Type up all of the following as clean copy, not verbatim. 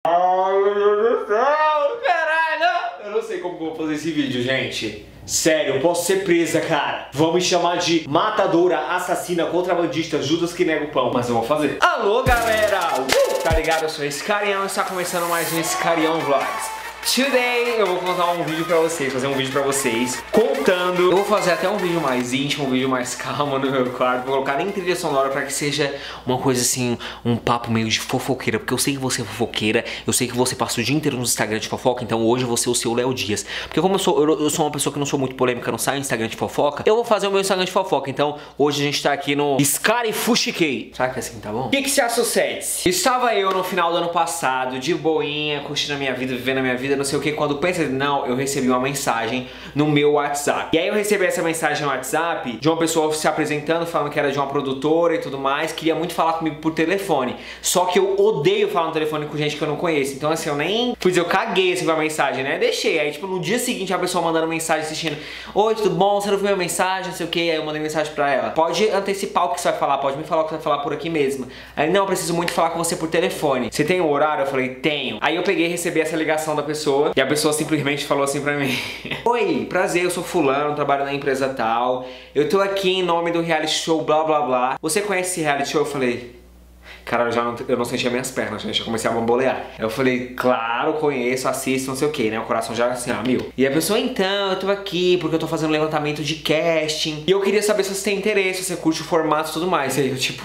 Ai, meu Deus do céu, caralho! Eu não sei como que eu vou fazer esse vídeo, gente. Sério, eu posso ser presa, cara. Vão me chamar de matadora, assassina, contrabandista, Judas que nega o pão, mas eu vou fazer. Alô, galera! Tá ligado? Eu sou esse Scarião e está começando mais um Scarião Vlogs. Today eu vou contar um vídeo pra vocês, fazer um vídeo pra vocês contando. Eu vou fazer até um vídeo mais íntimo, um vídeo mais calmo no meu quarto. Vou colocar nem trilha sonora pra que seja uma coisa assim, um papo meio de fofoqueira. Porque eu sei que você é fofoqueira, eu sei que você passa o dia inteiro no Instagram de fofoca. Então hoje eu vou ser o seu Léo Dias. Porque como eu sou uma pessoa que não sou muito polêmica, não sai no Instagram de fofoca, eu vou fazer o meu Instagram de fofoca. Então hoje a gente tá aqui no Scary Fushikei. Será que é assim, tá bom? O que se sucede? Estava eu no final do ano passado, de boinha, curtindo a minha vida, vivendo a minha vida, não sei o que, quando pensa, não, eu recebi uma mensagem no meu WhatsApp. E aí eu recebi essa mensagem no WhatsApp de uma pessoa se apresentando, falando que era de uma produtora e tudo mais, queria muito falar comigo por telefone. Só que eu odeio falar no telefone com gente que eu não conheço. Então assim, eu nem fiz, eu caguei assim pra mensagem, né? Deixei. Aí tipo, no dia seguinte a pessoa mandando mensagem assistindo: oi, tudo bom? Você não viu minha mensagem? Não sei o que. Aí eu mandei mensagem pra ela: pode antecipar o que você vai falar, pode me falar o que você vai falar por aqui mesmo. Aí, não, eu preciso muito falar com você por telefone. Você tem um horário? Eu falei: tenho. Aí eu peguei e recebi essa ligação da pessoa. E a pessoa simplesmente falou assim pra mim: oi, prazer, eu sou fulano, trabalho na empresa tal. Eu tô aqui em nome do reality show blá blá blá. Você conhece esse reality show? Eu falei: cara, eu não sentia minhas pernas, gente, eu comecei a bambolear. Eu falei: claro, conheço, assisto, não sei o que, né? O coração já assim, mil. E a pessoa: então, eu tô aqui porque eu tô fazendo levantamento de casting. E eu queria saber se você tem interesse, se você curte o formato e tudo mais. E aí eu tipo...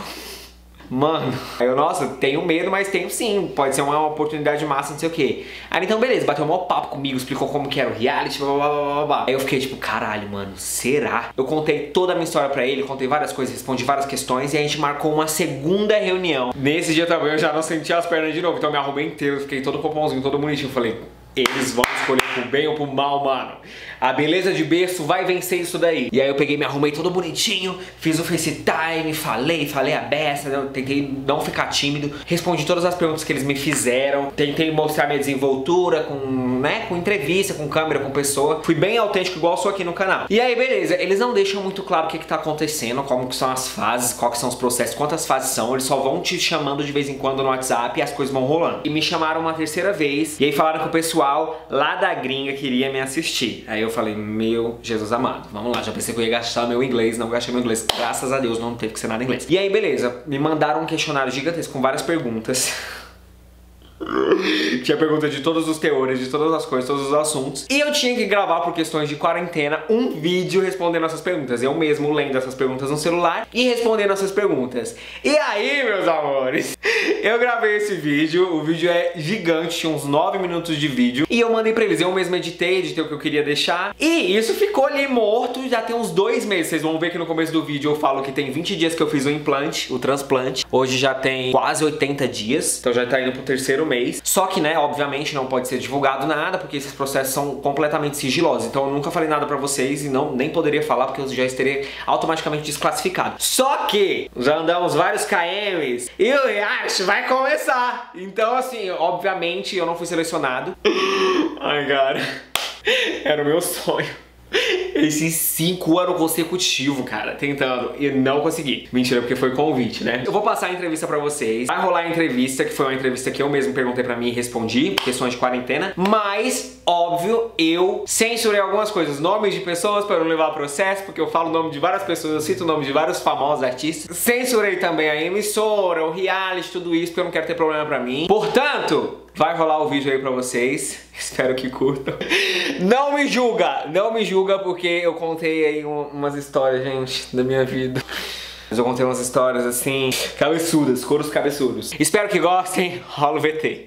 mano, aí eu, nossa, tenho medo, mas tenho sim, pode ser uma oportunidade massa, não sei o que. Aí então beleza, bateu um maior papo comigo, explicou como que era o reality, blá blá blá blá blá. Aí eu fiquei tipo, caralho, mano, será? Eu contei toda a minha história pra ele, contei várias coisas, respondi várias questões e a gente marcou uma segunda reunião. Nesse dia também eu já não senti as pernas de novo, então eu me arrumei inteiro, fiquei todo popãozinho, todo bonitinho. Eu falei: eles vão escolher pro bem ou pro mal, mano. A beleza de berço vai vencer isso daí. E aí eu peguei, me arrumei todo bonitinho, fiz o FaceTime, falei a beça, eu tentei não ficar tímido, respondi todas as perguntas que eles me fizeram, tentei mostrar minha desenvoltura com, né, com entrevista, com câmera, com pessoa. Fui bem autêntico, igual eu sou aqui no canal. E aí, beleza, eles não deixam muito claro o que tá acontecendo, como que são as fases, quais que são os processos, quantas fases são. Eles só vão te chamando de vez em quando no WhatsApp e as coisas vão rolando. E me chamaram uma terceira vez, e aí falaram que o pessoal lá da gringa queria me assistir. Aí eu falei: meu Jesus amado, vamos lá, já pensei que eu ia gastar meu inglês, não gastei meu inglês, graças a Deus não teve que ser nada em inglês. E aí beleza, me mandaram um questionário gigantesco com várias perguntas. Tinha pergunta de todos os teores, de todas as coisas, todos os assuntos. E eu tinha que gravar, por questões de quarentena, um vídeo respondendo essas perguntas. Eu mesmo lendo essas perguntas no celular e respondendo essas perguntas. E aí, meus amores, eu gravei esse vídeo. O vídeo é gigante, tinha uns 9 minutos de vídeo. E eu mandei pra eles, eu mesmo editei o que eu queria deixar. E isso ficou ali morto, já tem uns 2 meses. Vocês vão ver que no começo do vídeo eu falo que tem 20 dias que eu fiz o implante, o transplante. Hoje já tem quase 80 dias, então já tá indo pro terceiro mês. Só que, né, obviamente não pode ser divulgado nada, porque esses processos são completamente sigilosos. Então eu nunca falei nada pra vocês e nem poderia falar, porque eu já estaria automaticamente desclassificado. Só que já andamos vários KMs e o reality vai começar. Então assim, obviamente eu não fui selecionado. Ai, cara, era o meu sonho. Esses 5 anos consecutivos, cara, tentando e não consegui. Mentira, porque foi convite, né? Eu vou passar a entrevista pra vocês. Vai rolar a entrevista, que foi uma entrevista que eu mesmo perguntei pra mim e respondi, questões de quarentena. Mas, óbvio, eu censurei algumas coisas, nomes de pessoas pra não levar processo, porque eu falo o nome de várias pessoas, eu cito o nome de vários famosos artistas. Censurei também a emissora, o reality, tudo isso, porque eu não quero ter problema pra mim. Portanto, vai rolar o vídeo aí pra vocês. Espero que curtam. Não me julga porque eu contei aí umas histórias, gente, da minha vida. Mas eu contei umas histórias assim, cabeçudas, coros cabeçudos. Espero que gostem. Rola o VT.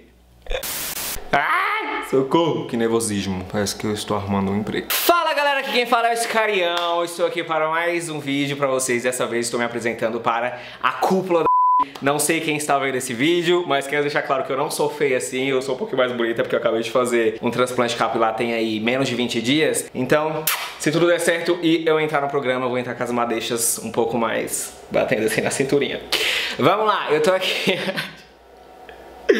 Ai, socorro, que nervosismo. Parece que eu estou arrumando um emprego. Fala, galera, aqui quem fala é o Scarião. Estou aqui para mais um vídeo pra vocês. Dessa vez estou me apresentando para a cúpula da... Não sei quem está vendo esse vídeo, mas quero deixar claro que eu não sou feia assim, eu sou um pouquinho mais bonita porque eu acabei de fazer um transplante capilar tem aí menos de 20 dias. Então, se tudo der certo e eu entrar no programa, eu vou entrar com as madeixas um pouco mais batendo assim na cinturinha. Vamos lá, eu tô aqui...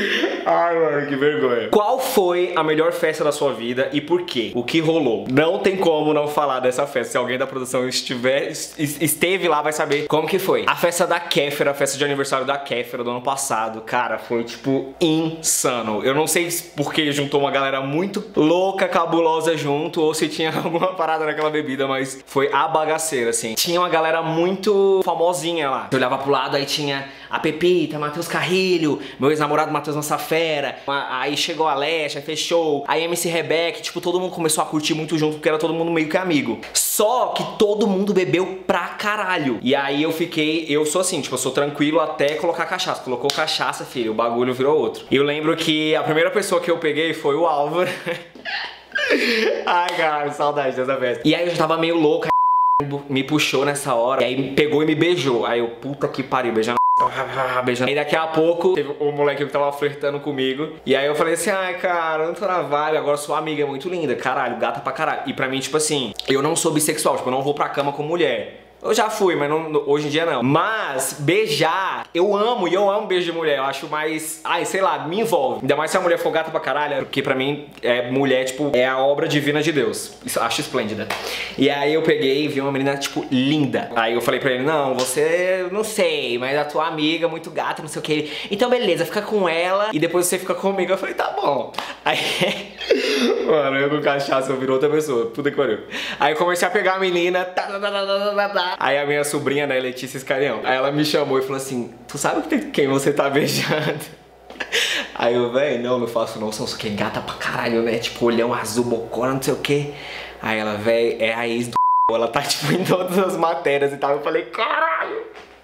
Ai, mano, que vergonha. Qual foi a melhor festa da sua vida e por quê? O que rolou? Não tem como não falar dessa festa. Se alguém da produção esteve lá, vai saber como que foi. A festa da Kéfera, a festa de aniversário da Kéfera do ano passado, cara, foi tipo insano. Eu não sei porque juntou uma galera muito louca, cabulosa junto, ou se tinha alguma parada naquela bebida, mas foi a bagaceira, assim. Tinha uma galera muito famosinha lá. Eu olhava pro lado, aí tinha a Pepita, Matheus Carrilho, meu ex-namorado Matheus Massafera, aí chegou a Leste, aí fechou, aí MC Rebeca, tipo, todo mundo começou a curtir muito junto, porque era todo mundo meio que amigo. Só que todo mundo bebeu pra caralho. E aí eu sou assim, tipo, eu sou tranquilo até colocar cachaça. Colocou cachaça, filho, o bagulho virou outro. E eu lembro que a primeira pessoa que eu peguei foi o Álvaro. Ai, cara, saudade dessa festa. E aí eu já tava meio louca, me puxou nessa hora, e aí pegou e me beijou. Aí eu, puta que pariu, beijando. Beijando. E daqui a pouco teve o moleque que tava flertando comigo. E aí eu falei assim, ai cara, eu não tô na vibe. Agora sua amiga é muito linda, caralho, gata pra caralho. E pra mim, tipo assim, eu não sou bissexual, tipo, eu não vou pra cama com mulher. Eu já fui, mas não, hoje em dia não. Mas beijar, eu amo beijo de mulher. Eu acho mais, ai, sei lá, me envolve. Ainda mais se a mulher for gata pra caralho, porque pra mim, mulher, tipo, é a obra divina de Deus. Isso, acho esplêndida. E aí eu peguei e vi uma menina, tipo, linda. Aí eu falei pra ele, não, você, não sei, mas a tua amiga, muito gata, não sei o que. Então beleza, fica com ela e depois você fica comigo. Eu falei, tá bom. Aí, mano, eu com cachaça, eu virou outra pessoa. Puta que pariu. Aí eu comecei a pegar a menina, Aí a minha sobrinha, né, Letícia Escarião, aí ela me chamou e falou assim, tu sabe quem você tá beijando? Aí eu, velho, não faço não, são que gata pra caralho, né, tipo, olhão azul, bocona, não sei o que. Aí ela, velho, é a ex do ela tá, tipo, em todas as matérias e tal. Eu falei, caralho.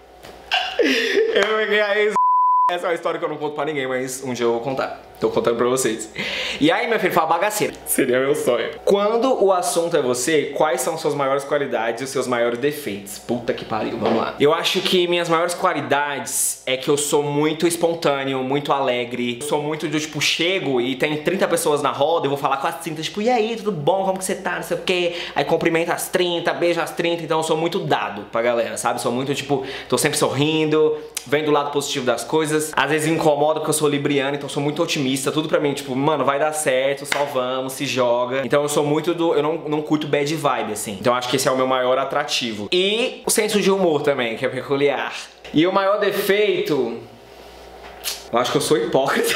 Eu peguei a ex. Essa é uma história que eu não conto pra ninguém, mas um dia eu vou contar. Tô contando pra vocês. E aí, meu filho, fala bagaceira. Seria meu sonho. Quando o assunto é você, quais são suas maiores qualidades e os seus maiores defeitos? Puta que pariu, vamos lá. Eu acho que minhas maiores qualidades é que eu sou muito espontâneo, muito alegre. Eu sou muito de, tipo, chego e tem 30 pessoas na roda, eu vou falar com as 30, tipo, e aí, tudo bom? Como que você tá? Não sei o quê. Aí cumprimento as 30, beijo as 30, então eu sou muito dado pra galera, sabe? Sou muito, tipo, tô sempre sorrindo, vendo o lado positivo das coisas. Às vezes me incomoda porque eu sou libriano, então eu sou muito otimista. Tudo pra mim, tipo, mano, vai dar certo, só vamos, se joga. Então eu sou muito do... Eu não curto bad vibe, assim. Então eu acho que esse é o meu maior atrativo. E o senso de humor também, que é peculiar. E o maior defeito... Eu acho que eu sou hipócrita.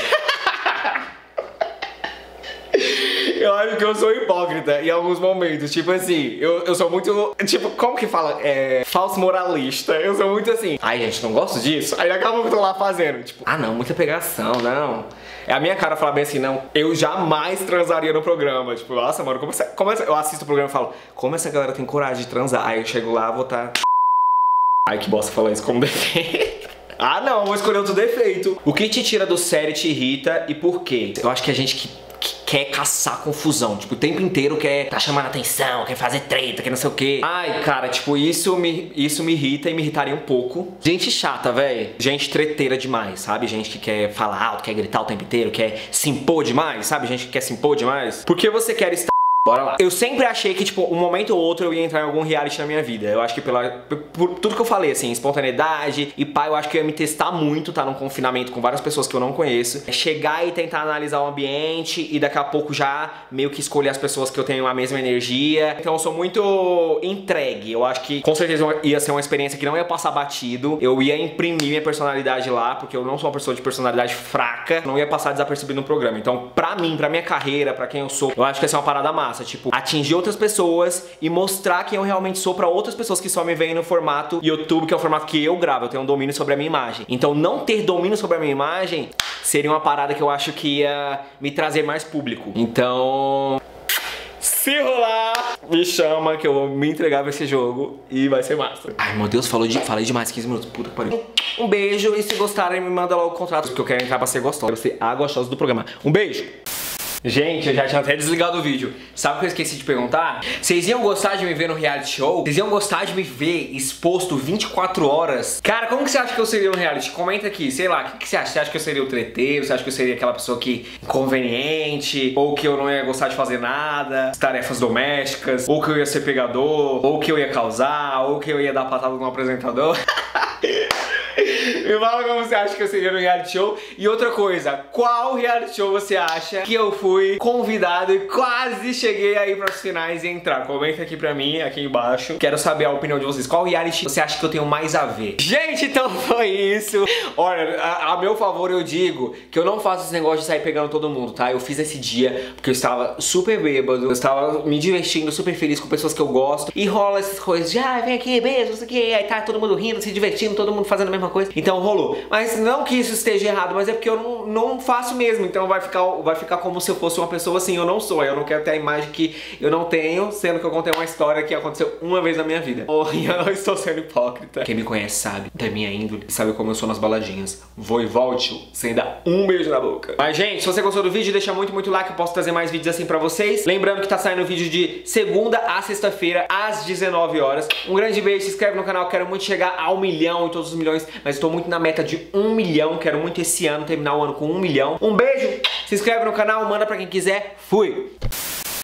Eu acho que eu sou hipócrita em alguns momentos, tipo assim, eu sou muito, tipo, como que fala? Falso moralista. Eu sou muito assim, ai gente, não gosto disso. Aí acaba que eu tô lá fazendo, tipo, ah não, muita pegação, não. É a minha cara falar bem assim, não, eu jamais transaria no programa. Tipo, nossa, mano, como eu assisto o programa e falo, como essa galera tem coragem de transar? Aí eu chego lá, vou tá... Ai, que bosta falar isso como defeito. Ah não, vou escolher outro defeito. O que te tira do sério e te irrita e por quê? Eu acho que a gente que quer caçar confusão, tipo, o tempo inteiro quer tá chamando atenção, quer fazer treta, quer não sei o que. Ai, cara, tipo, isso me irrita e me irritaria um pouco. Gente chata, velho. Gente treteira demais, sabe? Gente que quer falar alto, quer gritar o tempo inteiro, quer se impor demais, sabe? Gente que quer se impor demais. Por que você quer estar... Bora lá. Eu sempre achei que, tipo, um momento ou outro eu ia entrar em algum reality na minha vida. Eu acho que por tudo que eu falei, assim, espontaneidade e pá, eu acho que eu ia me testar muito, tá num confinamento com várias pessoas que eu não conheço. Chegar e tentar analisar o ambiente e daqui a pouco já meio que escolher as pessoas que eu tenho a mesma energia. Então eu sou muito entregue. Eu acho que com certeza ia ser uma experiência que não ia passar batido. Eu ia imprimir minha personalidade lá, porque eu não sou uma pessoa de personalidade fraca. Não ia passar desapercebido no programa. Então, pra mim, pra minha carreira, pra quem eu sou, eu acho que essa é uma parada massa. Tipo, atingir outras pessoas e mostrar quem eu realmente sou pra outras pessoas que só me veem no formato YouTube, que é o formato que eu gravo. Eu tenho um domínio sobre a minha imagem. Então não ter domínio sobre a minha imagem seria uma parada que eu acho que ia me trazer mais público. Então... se rolar, me chama que eu vou me entregar pra esse jogo e vai ser massa. Ai, meu Deus, falei demais, 15 minutos, puta que pariu. Um beijo e se gostarem me manda logo o contrato, porque eu quero entrar pra ser gostosa, pra ser a gostosa do programa. Um beijo! Gente, eu já tinha até desligado o vídeo. Sabe o que eu esqueci de perguntar? Vocês iam gostar de me ver no reality show? Vocês iam gostar de me ver exposto 24 horas? Cara, como que você acha que eu seria no reality? Comenta aqui, sei lá, o que você acha? Você acha que eu seria o treteiro? Você acha que eu seria aquela pessoa que inconveniente? Ou que eu não ia gostar de fazer nada? Tarefas domésticas? Ou que eu ia ser pegador? Ou que eu ia causar? Ou que eu ia dar patada no apresentador? Me fala como você acha que eu seria no reality show. E outra coisa, qual reality show você acha que eu fui convidado e quase cheguei aí para os finais e entrar? Comenta aqui pra mim, aqui embaixo. Quero saber a opinião de vocês. Qual reality você acha que eu tenho mais a ver? Gente, então foi isso. Olha, a meu favor eu digo que eu não faço esse negócio de sair pegando todo mundo, tá? Eu fiz esse dia porque eu estava super bêbado, eu estava me divertindo, super feliz com pessoas que eu gosto. E rola essas coisas de, vem aqui, beijo, não sei o que. Aí tá todo mundo rindo, se divertindo, todo mundo fazendo a mesma coisa. Então rolou. Mas não que isso esteja errado, mas é porque eu não faço mesmo. Então vai ficar como se eu fosse uma pessoa assim. Eu não sou. Eu não quero ter a imagem que eu não tenho, sendo que eu contei uma história que aconteceu uma vez na minha vida. E eu não estou sendo hipócrita. Quem me conhece sabe da minha índole, sabe como eu sou nas baladinhas. Vou e volte sem dar um beijo na boca. Mas gente, se você gostou do vídeo, deixa muito like. Eu posso trazer mais vídeos assim pra vocês. Lembrando que tá saindo vídeo de segunda a sexta-feira às 19 horas. Um grande beijo, se inscreve no canal. Quero muito chegar a 1 milhão e todos os milhões, mas estou muito na meta de 1 milhão. Quero muito esse ano terminar o ano com 1 milhão. Um beijo, se inscreve no canal, manda pra quem quiser. Fui!